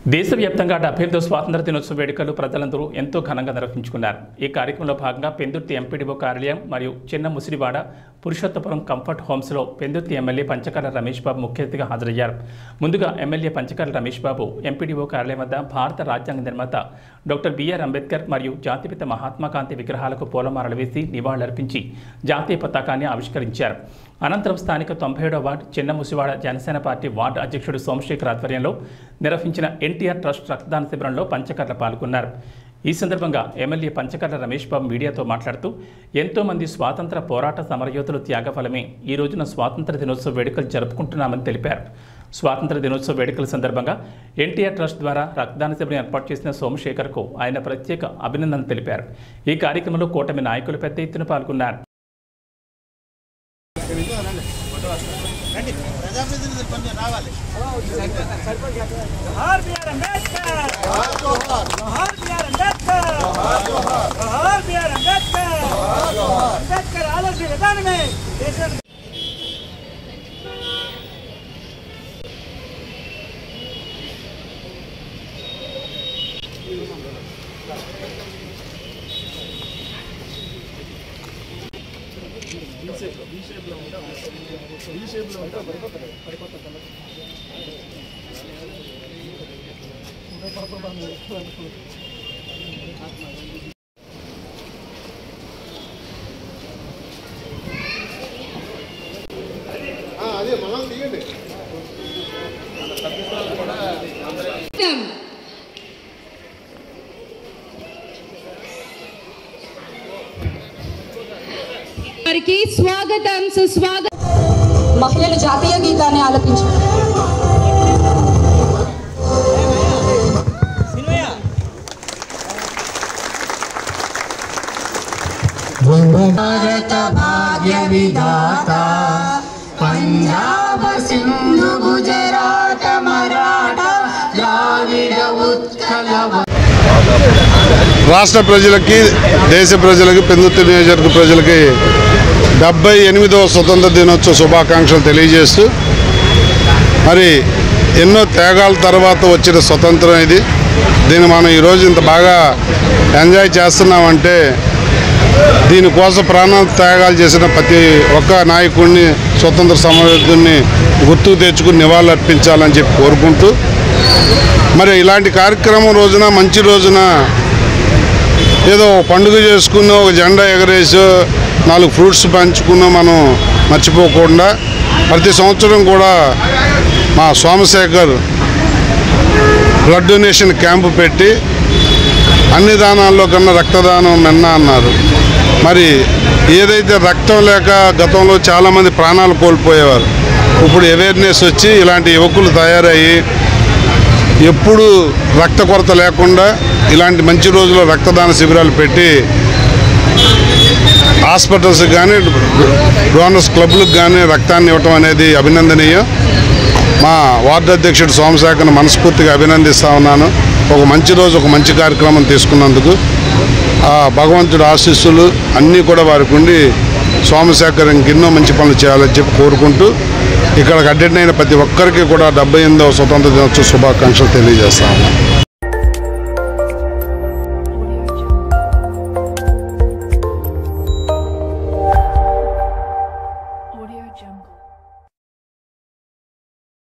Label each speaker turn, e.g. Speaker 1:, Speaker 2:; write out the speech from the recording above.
Speaker 1: దేశవ్యాప్తంగా 78వ స్వాతంత్ర దినోత్సవ వేడుకలు ప్రజలందరూ ఎంతో ఘనంగా నిర్వహించుకున్నారు. ఈ కార్యక్రమంలో భాగంగా పెందుర్తి ఎంపీడీఓ కార్యాలయం మరియు చిన్న ముసిరివాడ పురుషోత్తపురం కంఫర్ట్ హోమ్స్లో పెందుర్తి ఎమ్మెల్యే పంచకర్ల రమేష్ బాబు ముఖ్య అతిథిగా హాజరయ్యారు. ముందుగా ఎమ్మెల్యే పంచకర్ల రమేష్ బాబు ఎంపీడీఓ కార్యాలయం వద్ద భారత రాజ్యాంగ నిర్మాత డాక్టర్ బిఆర్ అంబేద్కర్ మరియు జాతిపిత మహాత్మా గాంధీ విగ్రహాలకు పూలమాలలు వేసి నివాళులర్పించి జాతీయ పతాకాన్ని ఆవిష్కరించారు. అనంతరం స్థానిక 97వ వార్డు చిన్న ముసివాడ జనసేన పార్టీ వార్డు అధ్యక్షుడు సోమశేఖర్ ఆధ్వర్యంలో నిర్వహించిన ఎన్టీఆర్ ట్రస్ట్ రక్తదాన శిబిరంలో పంచకర్ల పాల్గొన్నారు. ఈ సందర్భంగా ఎమ్మెల్యే పంచకర్ల రమేష్ బాబు మీడియాతో మాట్లాడుతూ ఎంతోమంది స్వాతంత్ర పోరాట సమరయోధుల త్యాగఫలమే ఈ రోజున స్వాతంత్ర దినోత్సవ వేడుకలు జరుపుకుంటున్నామని తెలిపారు. స్వాతంత్ర దినోత్సవ వేడుకల సందర్భంగా ఎన్టీఆర్ ట్రస్ట్ ద్వారా రక్తదాన శిబిరం ఏర్పాటు చేసిన సోమశేఖర్కు ఆయన ప్రత్యేక అభినందనలు తెలిపారు. ఈ కార్యక్రమంలో కూటమి నాయకులు పెద్ద ఎత్తున పాల్గొన్నారు.
Speaker 2: స్వాగతం సుస్వాగతం.
Speaker 3: మహిళలు జాతీయ గీతాన్ని ఆలపించారు.
Speaker 4: భారత భాగ్య విధాత పంజాబ్ సింధు గుజరాత మరాఠా ద్రావిడ ఉత్కల.
Speaker 5: రాష్ట్ర ప్రజలకి దేశ ప్రజలకి పెందుర్తి నియోజకవర్గ ప్రజలకి 78వ స్వతంత్ర దినోత్సవ శుభాకాంక్షలు తెలియజేస్తూ మరి ఎన్నో త్యాగాల తర్వాత వచ్చిన స్వతంత్రం ఇది. దీన్ని మనం ఈరోజు ఇంత బాగా ఎంజాయ్ చేస్తున్నామంటే దీనికోసం ప్రాణ త్యాగాలు చేసిన ప్రతి ఒక్క నాయకుడిని స్వతంత్ర సమరయోధుడిని గుర్తుకు తెచ్చుకుని నివాళులు అర్పించాలని చెప్పి కోరుకుంటూ మరి ఇలాంటి కార్యక్రమం రోజున మంచి రోజున ఏదో పండుగ చేసుకున్న ఒక జెండా ఎగరేసి 4 ఫ్రూట్స్ పంచుకున్న మనం మర్చిపోకుండా ప్రతి సంవత్సరం కూడా మా సోమశేఖర్ బ్లడ్ డొనేషన్ క్యాంపు పెట్టి అన్ని దానాల్లో కన్నా రక్తదానం మిన్న అన్నారు. మరి ఏదైతే రక్తం లేక గతంలో చాలామంది ప్రాణాలు కోల్పోయేవారు, ఇప్పుడు అవేర్నెస్ వచ్చి ఇలాంటి యువకులు తయారయ్యి ఎప్పుడు రక్త కొరత లేకుండా ఇలాంటి మంచి రోజుల్లో రక్తదాన శిబిరాలు పెట్టి హాస్పిటల్స్కి కానీ డోనర్స్ క్లబ్లకు కానీ రక్తాన్ని ఇవ్వటం అనేది అభినందనీయం. మా వార్డు అధ్యక్షుడు సోమశేఖర్ని మనస్ఫూర్తిగా అభినందిస్తూ ఉన్నాను. ఒక మంచి రోజు ఒక మంచి కార్యక్రమం తీసుకున్నందుకు ఆ భగవంతుడి ఆశీస్సులు అన్నీ కూడా వారికి ఉండి సోమశేఖర్ ఇంకెన్నో మంచి పనులు చేయాలని చెప్పి కోరుకుంటూ ఇక్కడికి అటెండ్ అయిన ప్రతి ఒక్కరికి కూడా 78వ స్వతంత్ర దినోత్సవ శుభాకాంక్షలు తెలియజేస్తా ఉన్నాను.